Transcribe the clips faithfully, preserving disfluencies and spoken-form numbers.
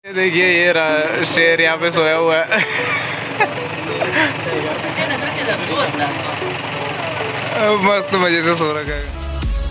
ये देखिए ये रहा शेर यहाँ पे सोया हुआ है। मस्त मजे से सो रखा है।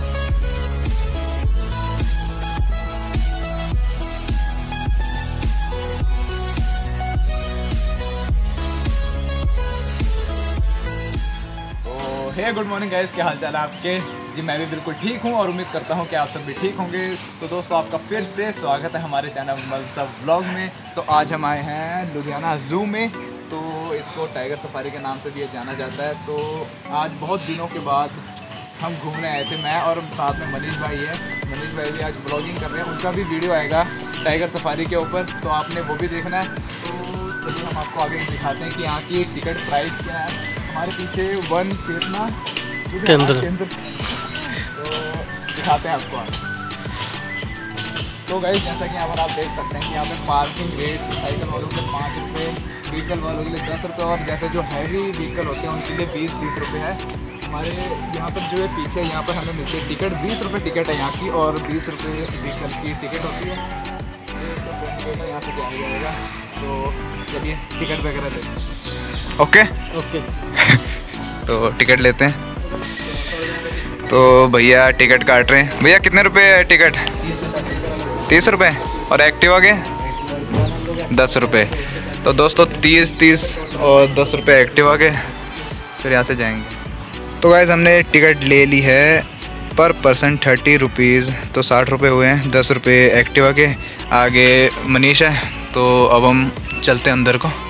हे गुड मॉर्निंग गाइस, क्या हाल चाल है आपके? जी मैं भी बिल्कुल ठीक हूँ और उम्मीद करता हूँ कि आप सब भी ठीक होंगे। तो दोस्तों आपका फिर से स्वागत है हमारे चैनल मलसब व्लॉग में। तो आज हम आए हैं लुधियाना ज़ू में, तो इसको टाइगर सफारी के नाम से भी जाना जाता है। तो आज बहुत दिनों के बाद हम घूमने आए थे, मैं और साथ में मनीष भाई है। मनीष भाई भी आज ब्लॉगिंग कर रहे हैं, उनका भी वीडियो आएगा टाइगर सफारी के ऊपर, तो आपने वो भी देखना है। तो चलिए हम आपको आगे दिखाते हैं कि यहाँ की टिकट प्राइस क्या है। हमारे पीछे वन चेतना केंद्र केंद्र तो दिखाते हैं आपको आगे। तो गाइस जैसा कि यहाँ पर आप देख सकते हैं कि यहाँ पे पार्किंग रेट साइकिल वालों के पाँच रुपये, व्हीकल वालों के लिए दस रुपये और जैसे जो हैवी व्हीकल होते हैं उनके लिए बीस बीस रुपये है। हमारे यहाँ पर जो है पीछे यहाँ पर हमें मिलती है टिकट, बीस रुपये टिकट है यहाँ की और बीस रुपये व्हीकल की टिकट होती है। तो यहाँ से जाया जाएगा, तो चलिए टिकट वगैरह लेते हैं। ओके ओके तो टिकट लेते हैं। तो भैया टिकट काट रहे हैं। भैया कितने रुपए है टिकट? तीस रुपये और एक्टिवा के दस रुपये। तो दोस्तों तीस तीस और दस रुपये एक्टिवा के, फिर यहाँ से जाएंगे। तो गाइस हमने टिकट ले ली है पर पर्सन थर्टी रुपीज़, तो साठ रुपये हुए हैं, दस रुपये एक्टिवा के। आगे मनीष है, तो अब हम चलते हैं अंदर को।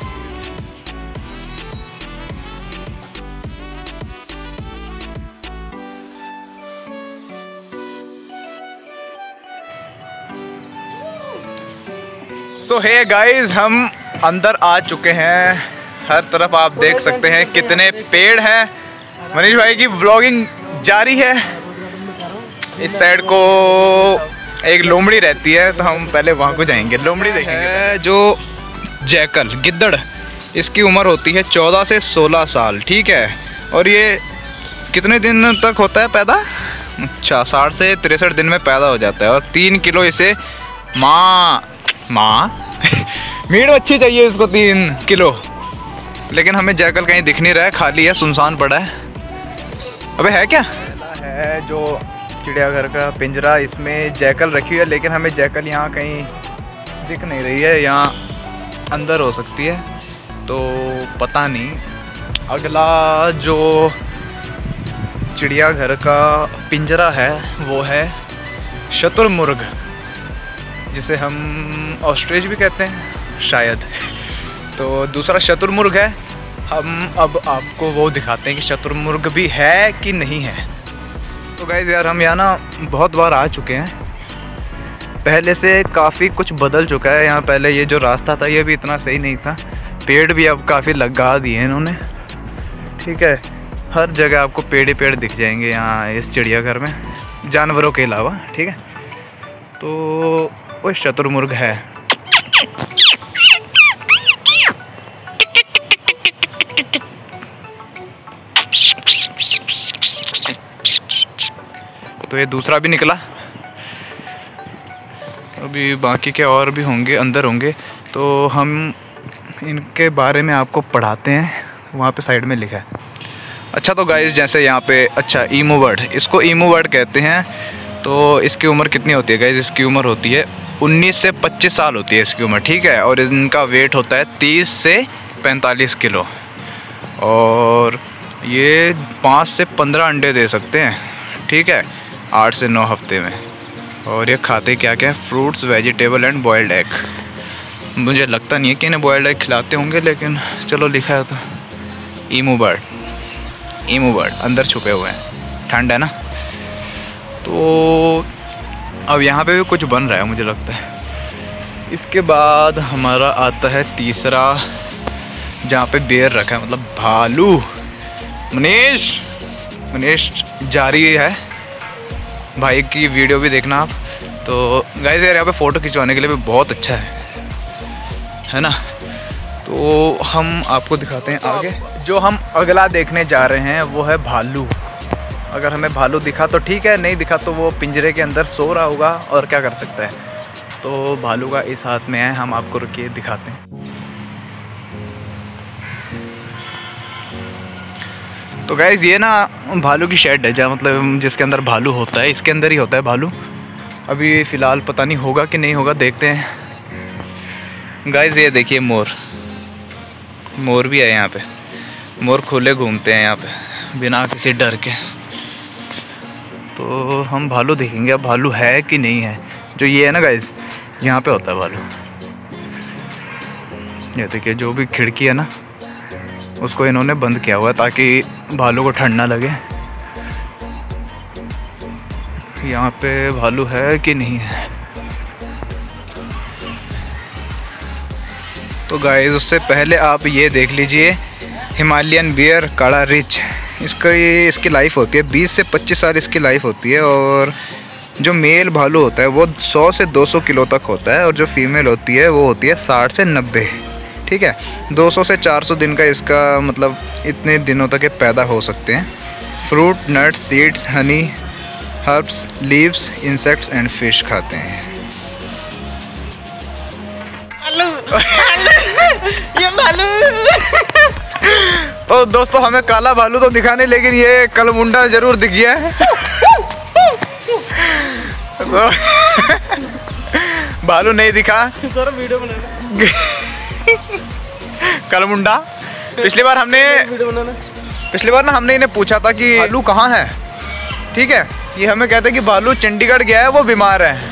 सो हे गाइस, हम अंदर आ चुके हैं। हर तरफ आप देख सकते हैं कितने पेड़ हैं। मनीष भाई की व्लॉगिंग जारी है। इस साइड को एक लोमड़ी रहती है, तो हम पहले वहाँ को जाएंगे, लोमड़ी देखेंगे। जो जैकल गिद्दड़, इसकी उम्र होती है चौदह से सोलह साल, ठीक है। और ये कितने दिन तक होता है पैदा? अच्छा, साठ से तिरसठ दिन में पैदा हो जाता है। और तीन किलो इसे माँ माँ मीट मच्छी चाहिए इसको, तीन किलो। लेकिन हमें जैकल कहीं दिख नहीं रहा है, खाली है, सुनसान पड़ा है। अबे है क्या? है जो चिड़ियाघर का पिंजरा, इसमें जैकल रखी हुई है, लेकिन हमें जैकल यहाँ कहीं दिख नहीं रही है। यहाँ अंदर हो सकती है, तो पता नहीं। अगला जो चिड़ियाघर का पिंजरा है वो है शुतुरमुर्ग, जिसे हम ऑस्ट्रिच भी कहते हैं शायद। तो दूसरा शुतुरमुर्ग है। हम अब आपको वो दिखाते हैं कि शुतुरमुर्ग भी है कि नहीं है। तो गाइस यार, हम यहाँ ना बहुत बार आ चुके हैं, पहले से काफ़ी कुछ बदल चुका है। यहाँ पहले ये जो रास्ता था ये भी इतना सही नहीं था, पेड़ भी अब काफ़ी लगा दिए हैं इन्होंने, ठीक है। हर जगह आपको पेड़ ही पेड़ दिख जाएंगे यहाँ इस चिड़ियाघर में, जानवरों के अलावा, ठीक है। तो वो शुतुरमुर्ग है। तो ये दूसरा भी निकला। अभी बाकी के और भी होंगे, अंदर होंगे, तो हम इनके बारे में आपको पढ़ाते हैं। वहाँ पे साइड में लिखा है। अच्छा तो गाइस, जैसे यहाँ पे अच्छा ईमू बर्ड, इसको ईमू बर्ड कहते हैं। तो इसकी उम्र कितनी होती है गाइस? इसकी उम्र होती है उन्नीस से पच्चीस साल होती है इसकी उम्र, ठीक है। और इनका वेट होता है तीस से पैंतालीस किलो और ये पाँच से पंद्रह अंडे दे सकते हैं, ठीक है, आठ से नौ हफ्ते में। और ये खाते क्या क्या है? Fruits, vegetable and boiled egg. मुझे लगता नहीं है कि इन्हें बॉयल्ड एग खिलाते होंगे, लेकिन चलो लिखा है। तो ईमू बर्ड, ईमू बर्ड अंदर छुपे हुए हैं, ठंड है ना। तो अब यहाँ पे भी कुछ बन रहा है मुझे लगता है। इसके बाद हमारा आता है तीसरा, जहाँ पे बेर रखा है, मतलब भालू। मनीष मनीष जारी है, भाई की वीडियो भी देखना आप। तो गाइस यार, यहाँ पे फ़ोटो खिंचवाने के लिए भी बहुत अच्छा है है ना। तो हम आपको दिखाते हैं आगे। जो हम अगला देखने जा रहे हैं वो है भालू। अगर हमें भालू दिखा तो ठीक है, नहीं दिखा तो वो पिंजरे के अंदर सो रहा होगा और क्या कर सकता है। तो भालू का इस हाथ में है, हम आपको रुकिए दिखाते हैं। तो गाइज ये ना भालू की शेड है, जहाँ मतलब जिसके अंदर भालू होता है, इसके अंदर ही होता है भालू। अभी फ़िलहाल पता नहीं होगा कि नहीं होगा, देखते हैं। गाइज ये देखिए मोर, मोर भी है यहाँ पे। मोर खुले घूमते हैं यहाँ पे बिना किसी डर के। तो हम भालू देखेंगे अब भालू है कि नहीं है। जो ये है ना गाइज, यहाँ पे होता है भालू। ये देखिए जो भी खिड़की है ना, उसको इन्होंने बंद किया हुआ है ताकि भालू को ठंड ना लगे। यहाँ पे भालू है कि नहीं है। तो गाइस उससे पहले आप ये देख लीजिए, हिमालयन बियर काड़ा रिच, इसका ये इसकी लाइफ होती है बीस से पच्चीस साल इसकी लाइफ होती है। और जो मेल भालू होता है वो सौ से दो सौ किलो तक होता है, और जो फीमेल होती है वो होती है साठ से नब्बे। ठीक है, दो सौ से चार सौ दिन का इसका मतलब इतने दिनों तक ये पैदा हो सकते हैं। Fruit, nuts, seeds, honey, herbs, leaves, insects and fish खाते हैं। ये भालू तो दोस्तों हमें काला भालू तो दिखा नहीं, लेकिन ये कलमुंडा जरूर दिख गया है। भालू नहीं दिखा सर, वीडियो बनाना। कलमुंडा। पिछली बार हमने वीडियो बनाना पिछली बार ना हमने इन्हें पूछा था कि भालू कहाँ है। ठीक है, ये हमें कहते हैं कि भालू चंडीगढ़ गया है, वो बीमार है।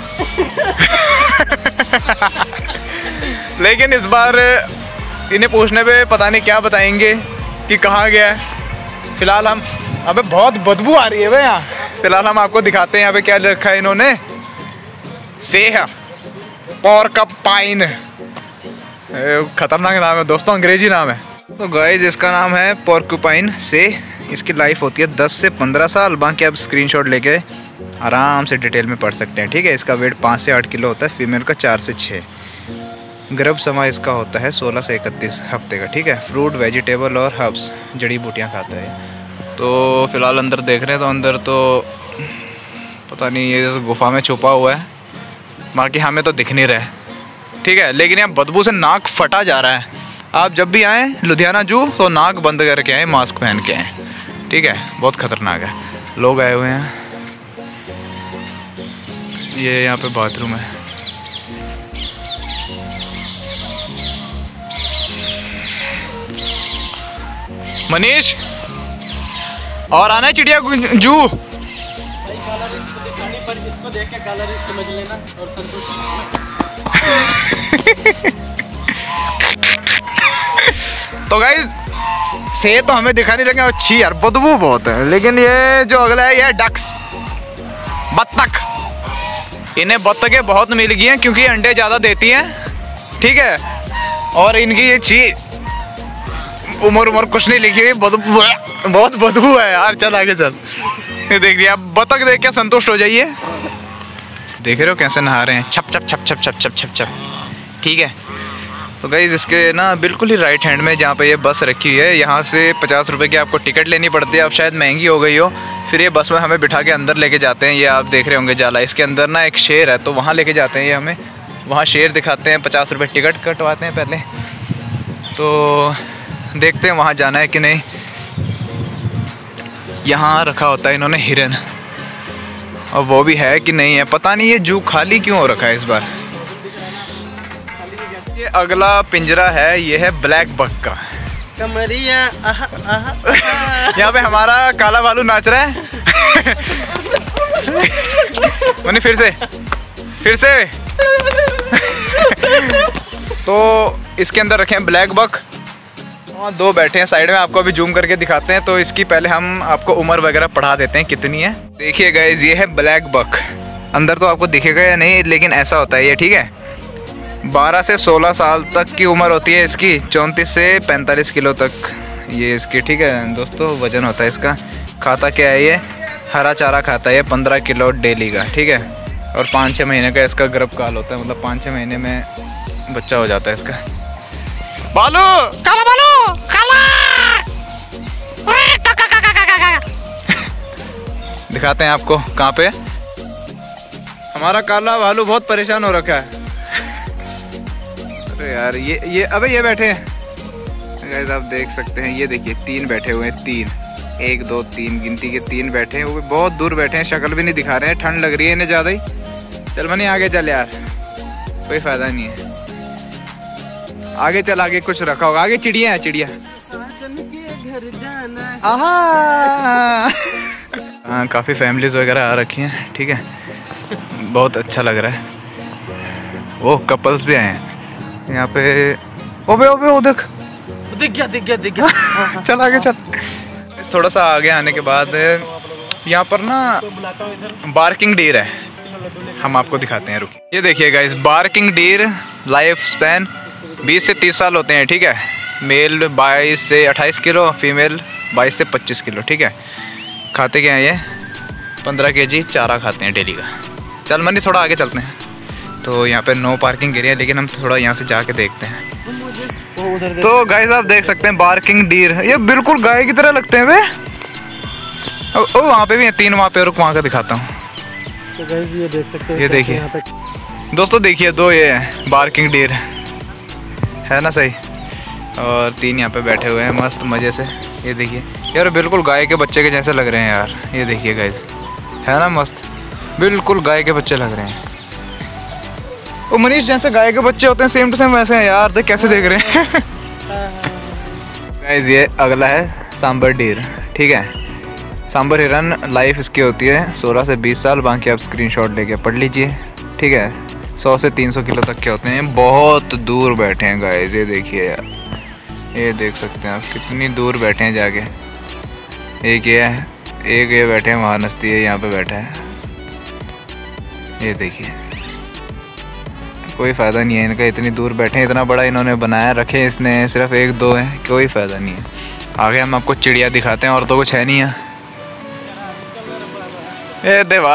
लेकिन इस बार इन्हें पूछने पे पता नहीं क्या बताएंगे कि कहाँ गया है। फिलहाल हम, अबे बहुत बदबू आ रही है भाई यहाँ। फिलहाल हम आपको दिखाते हैं यहाँ पे क्या रखा है इन्होंने। सेह पोर्कपाइन, खतरनाक नाम है दोस्तों, अंग्रेजी नाम है। तो गाइस इसका नाम है पोर्क्यूपाइन से। इसकी लाइफ होती है दस से पंद्रह साल। बाकी आप स्क्रीनशॉट लेके आराम से डिटेल में पढ़ सकते हैं। ठीक है, इसका वेट पाँच से आठ किलो होता है, फीमेल का चार से छः। गर्भ समय इसका होता है सोलह से इकतीस हफ्ते का। ठीक है, फ्रूट, वेजिटेबल और हर्ब्स, जड़ी बूटियाँ खाता है। तो फिलहाल अंदर देख रहे हैं, तो अंदर तो पता नहीं ये जैसे गुफा में छुपा हुआ है, बाकी हमें तो दिख नहीं रहा है। ठीक है, लेकिन यहाँ बदबू से नाक फटा जा रहा है। आप जब भी आएँ लुधियाना जू तो नाक बंद करके आएँ, मास्क पहन के आएँ। ठीक है, बहुत खतरनाक है। लोग आए हुए हैं, ये यहाँ पे बाथरूम है। मनीष और आना है चिड़िया जू। पर इसको देख के काला रिच समझ लेना और संतुष्ट। तो गाइस से तो हमें दिखा नहीं लगे, अच्छी यार बदबू बहुत है। लेकिन ये जो अगला है ये है डक्स, बत्तख। इन्हें बत्तखें बहुत मिल गई हैं क्योंकि अंडे ज़्यादा देती हैं। ठीक है, और इनकी ये छी उम्र उम्र कुछ नहीं लिखी हुई, बदबू बहुत बदबू है यार। चल आगे चल, ये देख लिया, बत्तख देख के संतुष्ट हो जाइए। देख रहे हो कैसे नहा रहे हैं, छप छप छप छप छप छप छप छप। ठीक है, तो गाइस इसके ना बिल्कुल ही राइट हैंड में जहाँ पे ये बस रखी हुई है, यहाँ से पचास रुपए की आपको टिकट लेनी पड़ती है। अब शायद महंगी हो गई हो। फिर ये बस में हमें बिठा के अंदर लेके जाते हैं। ये आप देख रहे होंगे जाला, इसके अंदर ना एक शेर है, तो वहाँ लेके जाते हैं ये हमें। वहाँ शेर दिखाते हैं, पचास रुपये टिकट कटवाते हैं पहले। तो देखते हैं वहाँ जाना है कि नहीं। यहाँ रखा होता है इन्होंने हिरन, और वो भी है कि नहीं है पता नहीं। ये जू खाली क्यों हो रखा है इस बार। ये अगला पिंजरा है, ये है ब्लैक बक का। कमरिया आहा, आहा, आहा। यहाँ पे हमारा काला भालू नाच रहा है। मनी फिर से फिर से तो इसके अंदर रखे हैं ब्लैक बक। वहाँ दो बैठे हैं साइड में, आपको अभी जूम करके दिखाते हैं। तो इसकी पहले हम आपको उम्र वगैरह पढ़ा देते हैं कितनी है। देखिए गाइस ये है ब्लैक बक। अंदर तो आपको दिखेगा या नहीं, लेकिन ऐसा होता है ये। ठीक है, बारह से सोलह साल तक की उम्र होती है इसकी, चौंतीस से पैंतालीस किलो तक ये इसकी। ठीक है दोस्तों, वजन होता है इसका। खाता क्या है ये, हरा चारा खाता है ये, पंद्रह किलो डेली का। ठीक है, और पाँच छः महीने का इसका गर्भकाल होता है, मतलब पाँच छः महीने में बच्चा हो जाता है इसका। बालू काला बालू काला दिखाते हैं आपको कहाँ पे। हमारा काला भालू बहुत परेशान हो रखा है। तो यार ये ये अबे ये बैठे हैं गाइस, आप देख सकते हैं। ये देखिए तीन बैठे हुए हैं, तीन, एक दो तीन गिनती के तीन बैठे हैं। वो भी बहुत दूर बैठे हैं, शक्ल भी नहीं दिखा रहे हैं, ठंड लग रही है इन्हें ज़्यादा ही। चल मनी आगे चल यार, कोई फायदा नहीं है। आगे चल, आगे कुछ रखा होगा, आगे चिड़िया है, चिड़िया। हाँ काफ़ी फैमिलीज वगैरह आ रखी हैं, ठीक है, बहुत अच्छा लग रहा है। वो कपल्स भी आए हैं यहाँ पे। ओबे ओबे वो देख, दिख गया दिख गया दिख गया। चल आगे चल। थोड़ा सा आगे आने के बाद यहाँ पर ना बार्किंग डीर है, हम आपको दिखाते हैं, रुकिए। ये देखिए guys, barking deer life span बीस से तीस साल होते हैं, ठीक है। मेल बाईस से अट्ठाईस किलो, फीमेल बाईस से पच्चीस किलो, ठीक है। खाते क्या हैं ये? पंद्रह केजी चारा खाते हैं डेली का। चल मनी थोड़ा आगे चलते हैं। तो यहाँ पे नो पार्किंग एरिया, लेकिन हम थोड़ा यहाँ से जाके देखते हैं। तो गाइस आप देख सकते हैं बार्किंग डीर, ये बिल्कुल गाय की तरह लगते हैं वे। ओ, ओ वहाँ पे भी है तीन, वहाँ पे रुक, वहाँ का दिखाता हूँ। तो गाइस ये देख सकते हैं, ये देखिए यहाँ पे दोस्तों, देखिए दो ये है बार्किंग डीर, है ना सही, और तीन यहाँ पे बैठे हुए हैं मस्त मज़े से। ये देखिए यार, बिल्कुल गाय के बच्चे के जैसे लग रहे हैं यार। ये देखिए गाइस, है ना मस्त, बिल्कुल गाय के बच्चे लग रहे हैं। वो मनीष जैसे गाय के बच्चे होते हैं सेम टू सेम वैसे हैं यार, देख कैसे देख रहे हैं। गाइस ये अगला है सांबर डीर, ठीक है। सांबर हिरन लाइफ इसकी होती है सोलह से बीस साल, बाकी आप स्क्रीनशॉट लेके पढ़ लीजिए, ठीक है। सौ से तीन सौ किलो तक के होते हैं। बहुत दूर बैठे हैं गाइस, ये देखिए यार, ये देख सकते हैं आप कितनी दूर बैठे हैं जाके। एक ये है, एक ये बैठे हैं वहाँ नस्ती है, यहाँ पे बैठा है। ये देखिए कोई फ़ायदा नहीं है इनका, इतनी दूर बैठे हैं, इतना बड़ा इन्होंने बनाया रखे इसने, सिर्फ एक दो है, कोई फ़ायदा नहीं है। आगे हम आपको चिड़िया दिखाते हैं, और तो कुछ है नहीं है। ए देवा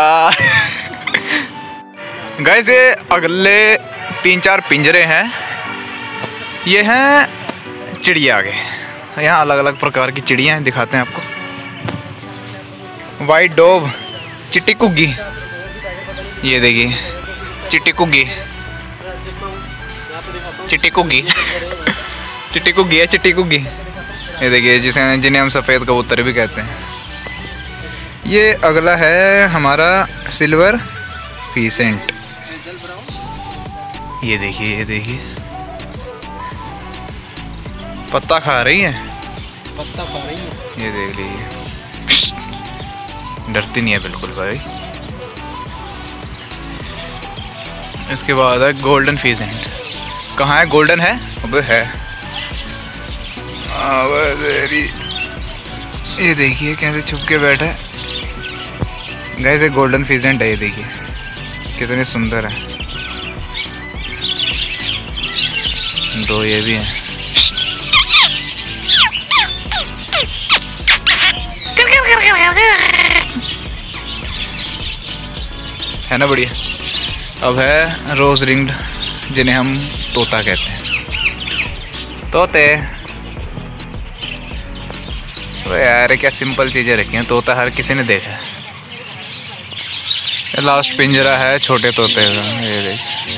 गाइस ये अगले तीन चार पिंजरे हैं, ये हैं चिड़िया। आगे यहाँ अलग अलग प्रकार की चिड़िया हैं, दिखाते हैं आपको। वाइट डोव, चिट्टी कुग्गी, ये देखिए चिट्टी कुग्गी, चिट्टी कुग्गी चिट्टी कुग्गी है, चिट्टी कुग्गी। ये देखिए जिसे जिन्हें हम सफ़ेद कबूतर भी कहते हैं। ये अगला है हमारा सिल्वर फीसेंट, ये देखिए, ये देखिए पत्ता खा रही है, पत्ता खा रही है, ये देख लीजिए, डरती नहीं है बिल्कुल भाई। इसके बाद है गोल्डन फीसेंट। कहाँ है? गोल्डन है, अबे है, ये देखिए कैसे छुप के बैठा है। गाइस ये गोल्डन फीसेंट है, ये देखिए कितनी सुंदर है। दो ये भी हैं। है ना बढ़िया। अब है रोज रिंग्ड, जिन्हें हम तोता कहते हैं, तोते। तो यार क्या सिंपल चीज़ें रखी हैं, तोता हर किसी ने देखा है। लास्ट पिंजरा है छोटे तोते का, ये देखिए।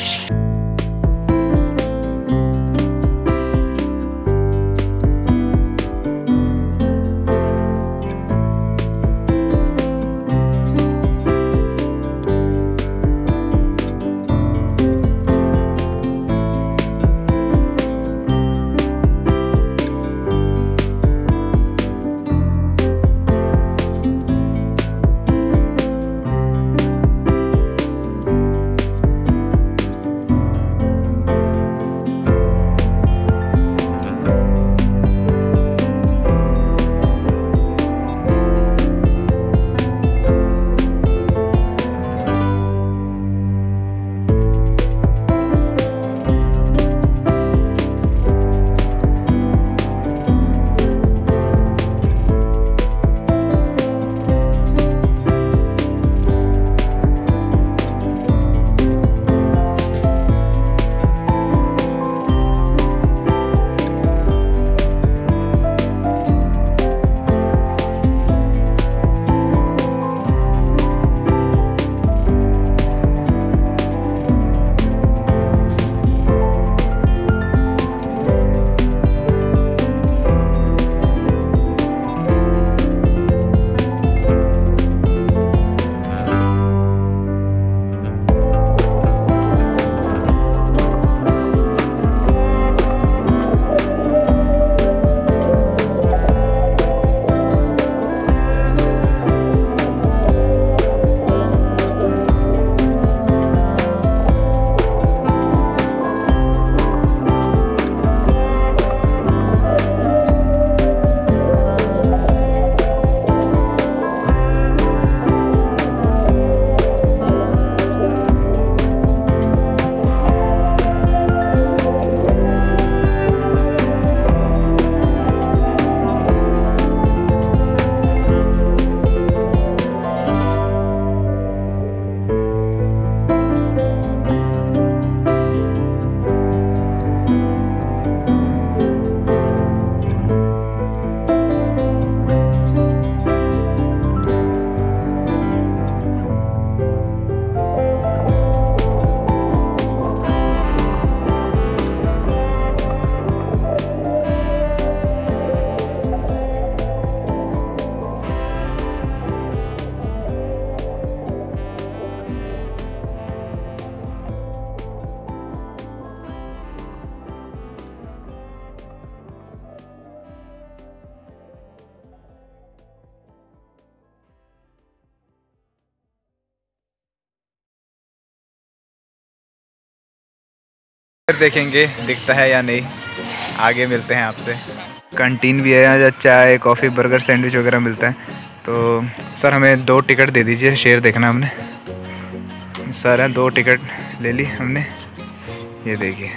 फिर देखेंगे दिखता है या नहीं, आगे मिलते हैं आपसे। कैंटीन भी है यहाँ, चाय कॉफ़ी बर्गर सैंडविच वगैरह मिलता है। तो सर हमें दो टिकट दे दीजिए, शेर देखना हमने। सर है, दो टिकट ले ली हमने, ये देखिए।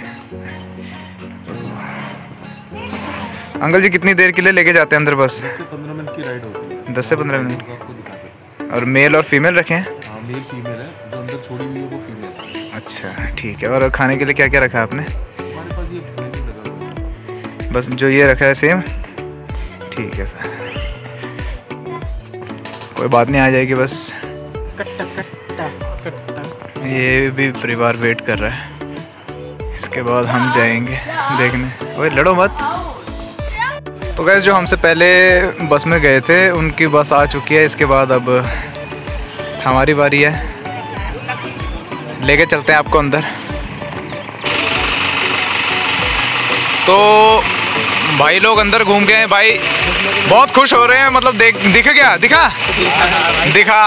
अंकल जी कितनी देर के लिए लेके जाते हैं अंदर? बस दस से पंद्रह मिनट की राइड होती है। दस से पंद्रह मिनट। आपको दिखाते हैं। और मेल और फीमेल रखे हैं? हाँ, मेल फीमेल है, जो अंदर छोड़ी हुई है वो फीमेल है। अच्छा ठीक है। और खाने के लिए क्या क्या रखा है आपने? हमारे पास ये मेन्यू लगा हुआ है। बस जो ये रखा है सेम? ठीक है सर, कोई बात नहीं, आ जाएगी बस। कट्टा कट्टा कट्टा। ये भी परिवार वेट कर रहा है, इसके बाद हम जाएंगे देखने। ओए लड़ो मत। तो गैस जो हमसे पहले बस में गए थे उनकी बस आ चुकी है, इसके बाद अब हमारी बारी है। लेके चलते हैं आपको अंदर। तो भाई लोग अंदर घूम गए हैं, भाई बहुत खुश हो रहे हैं। मतलब देख दिख गया, दिखा दिखा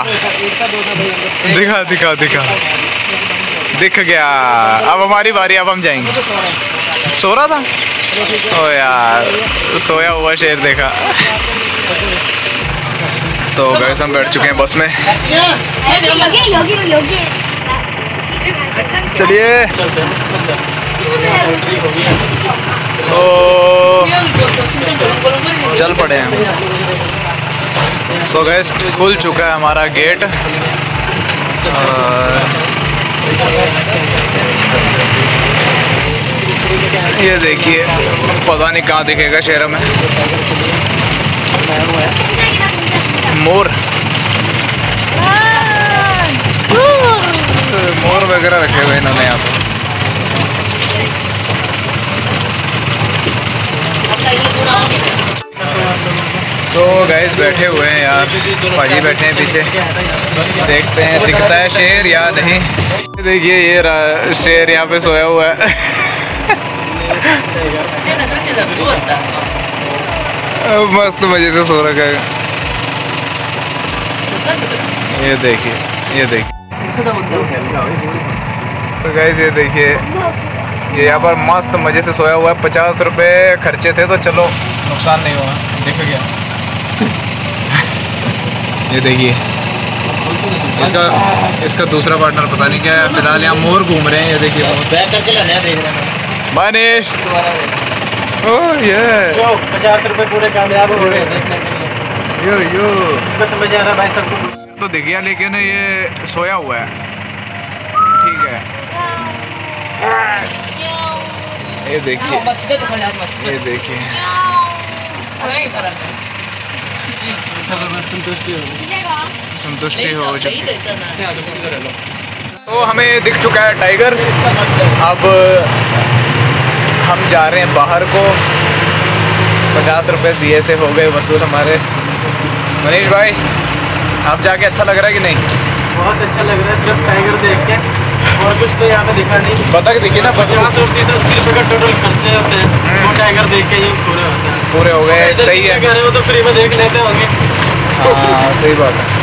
दिखा दिखा दिखा दिख गया। अब हमारी बारी, अब हम जाएंगे। सो रहा था? ओ यार, सोया हुआ शेर देखा। तो गैस हम बैठ चुके हैं बस में। चलिए। तो चल पड़े हैं। सो गैस खुल चुका है हमारा गेट। ये देखिए, पता नहीं कहाँ दिखेगा शहर में मोर मोर वगैरह रखे हुए इन्होंने यहाँ पर। सो गाइस बैठे हुए हैं यार, भाजी बैठे हैं पीछे। देखते हैं दिखता है शेर या नहीं। देखिए ये शेर यहाँ पे सोया हुआ है। मस्त मजे से सो रखा है। ये देखिए, ये देखिए। तो गाइस ये देखिए, ये यहाँ पर मस्त मजे से सोया हुआ है। पचास रुपए खर्चे थे तो चलो नुकसान नहीं हुआ, देख गया। ये देखिए इसका इसका दूसरा पार्टनर पता नहीं क्या है। फिलहाल यहाँ मोर घूम रहे हैं, ये देखिए। बैक करके लाना देख रहे हैं मनीष। ओह ये पचास रुपए पूरे कामयाब हो गए देखने के लिए। यो यो तो समझ आ रहा है भाई सबको। तो देखिए, लेकिन ये सोया हुआ है। ठीक है, ये देखिए, ये देखिए। संतुष्टि हो संतुष्टि हो चुकी। तो हमें दिख चुका है टाइगर। अब हम जा रहे हैं बाहर को। पचास रुपए दिए थे, हो गए वसूल हमारे। मनीष भाई आप जाके अच्छा लग रहा है कि नहीं? बहुत अच्छा लग रहा है, सिर्फ टाइगर देख के, और कुछ तो यहाँ पे दिखा नहीं। पता कि देखिए ना, पचास रुपये तो अस्सी रुपये का टोटल खर्चे होते हैं, वो टाइगर देख के ही पूरे होते हैं। पूरे हो गए, सही है। कह रहे हो तो फ्री में देख लेते होंगे। हाँ सही बात है।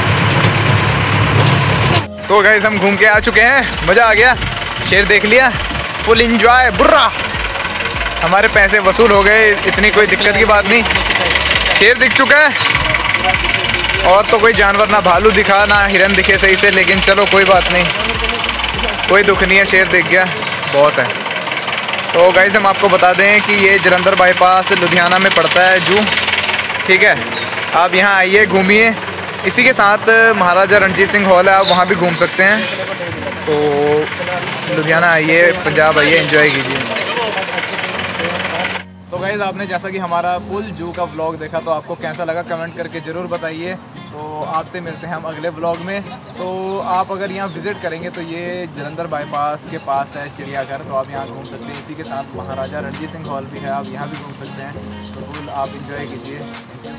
तो गाइस हम घूम के आ चुके हैं, मज़ा आ गया। शेर देख लिया, फुल इंजॉय। बुर्रा हमारे पैसे वसूल हो गए, इतनी कोई दिक्कत की बात नहीं। शेर दिख चुका है, और तो कोई जानवर ना भालू दिखा ना हिरन दिखे सही से, लेकिन चलो कोई बात नहीं, कोई दुख नहीं है। शेर दिख गया, बहुत है। तो गाइस हम आपको बता दें कि ये जलंधर बाईपास लुधियाना में पड़ता है जू। ठीक है, आप यहाँ आइए, घूमिए। इसी के साथ महाराजा रणजीत सिंह हॉल है, आप वहाँ भी घूम सकते हैं। तो लुधियाना आइए, पंजाब आइए, एंजॉय कीजिए। तो गाइस आपने जैसा कि हमारा फुल जू का व्लॉग देखा, तो आपको कैसा लगा कमेंट करके ज़रूर बताइए। तो आपसे मिलते हैं हम अगले व्लॉग में। तो आप अगर यहाँ विज़िट करेंगे तो ये जलंधर बाईपास के पास है चिड़ियाघर, तो आप यहाँ घूम सकते हैं। इसी के साथ महाराजा रणजीत सिंह हॉल भी है, आप यहाँ भी घूम सकते हैं। तो फुल आप इंजॉय कीजिए।